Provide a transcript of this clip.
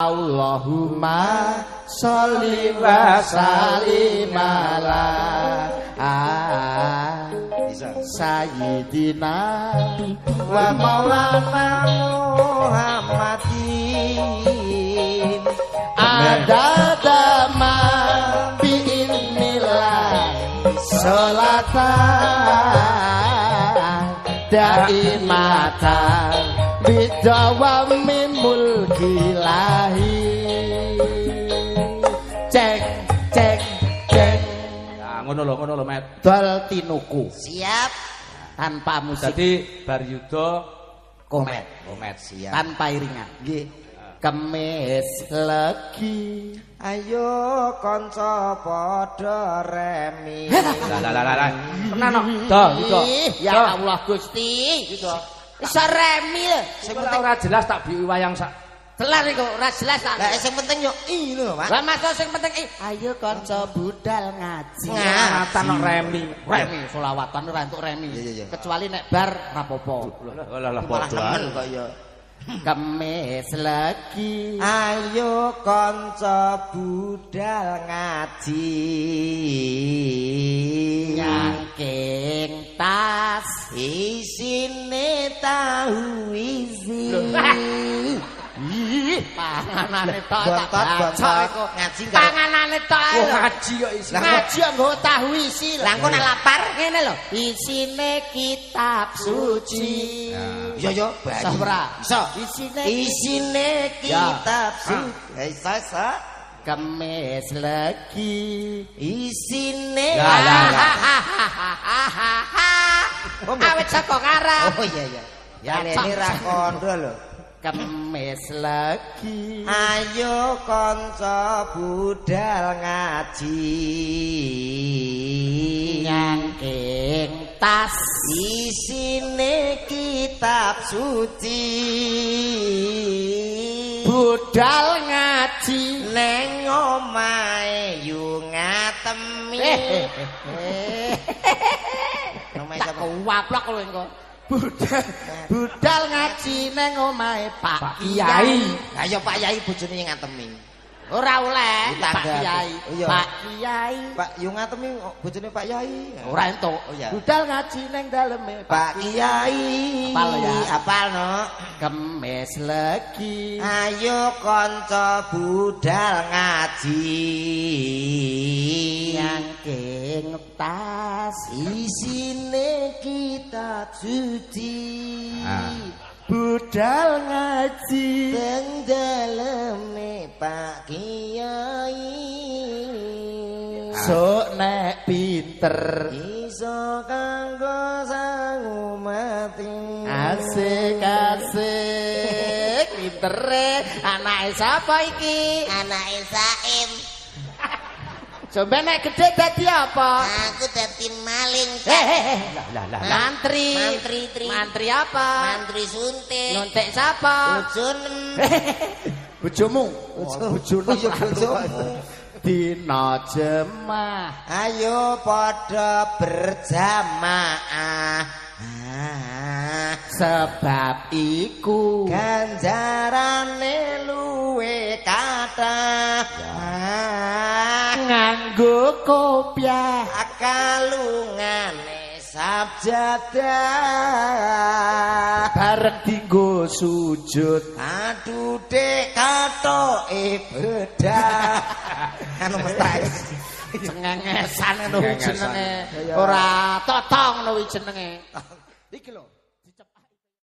Allahumma sholli wa sallim ala Sayyidina wa maulana Muhammadin adada ma bi'ilmillah sholatan daimatan bidawami mulkilahi cek cek cek ya ngono lho Met dol tinuku siap tanpa musik jadi bar yuda komet siap tanpa iringan nggih kemis legi ayo kanca padha remi lah tenan no ya Allah Gusti gitu iso remi lho sing penting ora jelas tak biwi wayang sak telar iku ora jelas tak lah sing penting yo lho Pak lah maksud sing penting ayo kanca budal ngaji ngatan no remi selawatan ora entuk remi kecuali nek bar rapopo lah padha kok ya kemis lagi ayo kanca budal ngaji nyangking tas isine tahu isi panganane tok bontot ngaji panganane tok ngaji kok isi ngaji nggo tahu isi lha engko nek lapar ngene lho isine kitab suci yo sabra iso isine kitab suci iso kemis lagi isine awet saka ngarep oh iya ya ini ra kondo lho kemis lagi ayo kanca budal ngaji nyangking tas isine kitab suci budal ngaji neng omahe yu ngatemi tak kuwaplok lho engko budal ngaji neng omahe Pak Kiai lah ya Pak Kiai bojone ngatemi ora oleh Pak Kiai Pak Kiai Pak yu ngatemi bojone Pak Kiai ora entuk budal ngaji neng daleme Pak Kiai apal ya apal no kemis legi ayo kanca budal ngaji nyangking tas isine kitab suci budal ngaji teng daleme Pak Kiai sok nek pinter iso kanggo sangu mati asik pintere anake sapa iki anake Saim coba nek gede dadi apa aku dadi maling mantri mantri apa mantri suntik nontek sapa bojomu dina jemaah ayo padha berjamaah sebab iku ganjarane luwe kathah nganggo kopiah kalungane sabjadah bareng dinggo sujud aduh dek katoke bedah anu mestais cengengesan ngono jenenge ora totong ngono jenenge iki lho